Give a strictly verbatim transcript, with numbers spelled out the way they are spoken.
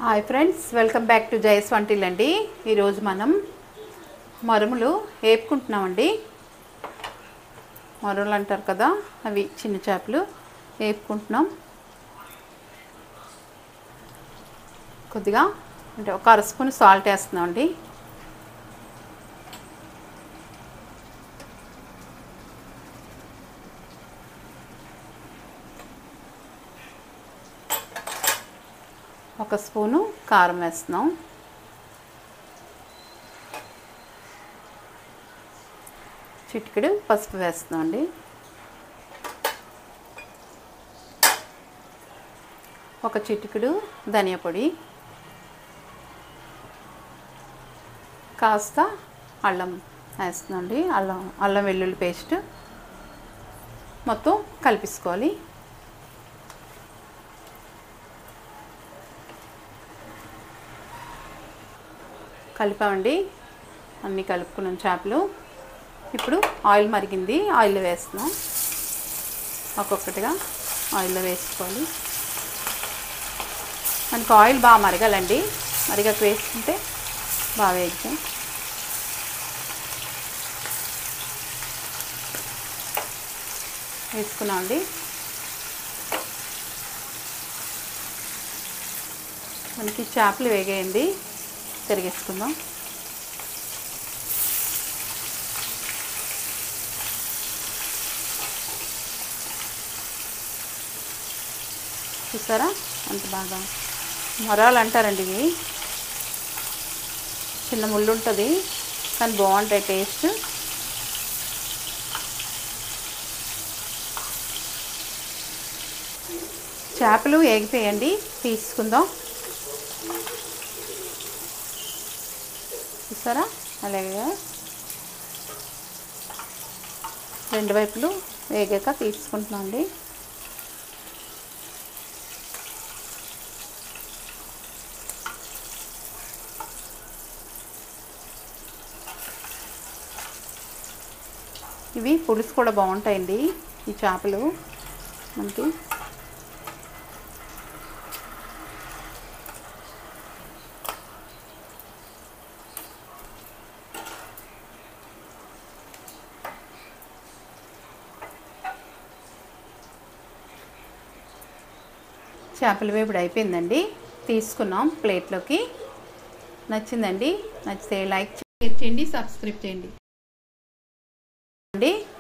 Hi friends, welcome back to Jaya's వంటిల్ అండి. ఈరోజు మనం మరుములు వేపుకుంటున్నామండి. మరుములు అంటారు కదా, అవి చిన్న చేపలు వేపుకుంటున్నాం. కొద్దిగా అంటే ఒక అర స్పూన్ సాల్ట్ వేస్తున్నాం అండి. ఒక స్పూను కారం వేస్తున్నాం. చిటికెడు పసుపు వేస్తున్నాం అండి. ఒక చిటికెడు ధనియా పొడి, కాస్త అల్లం వేస్తున్నాం అండి. అల్లం అల్లం వెల్లుల్లి పేస్ట్ మొత్తం కలిపేసుకోవాలి. కలిపామండి, అన్నీ కలుపుకున్నాం చేపలు. ఇప్పుడు ఆయిల్ మరిగింది, ఆయిల్ వేస్తున్నాం. ఒక్కొక్కటిగా ఆయిల్లో వేసుకోవాలి. మనకు ఆయిల్ బాగా మరగాలండి, మరిగాక వేసుకుంటే బాగా వేగుతాం. వేసుకున్నామండి. మనకి చేపలు వేగేయండి, తిరిగేసుకుందాం. చూసారా అంత బాగా మరాలు అంటారండి. ఇవి చిన్న ముళ్ళు ఉంటుంది కానీ బాగుంటాయి టేస్ట్. చేపలు వేగిపోయండి, తీసుకుందాం. చూసారా అలాగే రెండు వైపులు వేగాక తీసుకుంటున్నాం అండి. ఇవి పులుసు కూడా బాగుంటాయండి ఈ చేపలు. మనకి చేపల వేపుడు అయిపోయిందండి, తీసుకున్నాం ప్లేట్లోకి. నచ్చిందండి, నచ్చితే లైక్ చేయండి, సబ్స్క్రైబ్ చేయండి.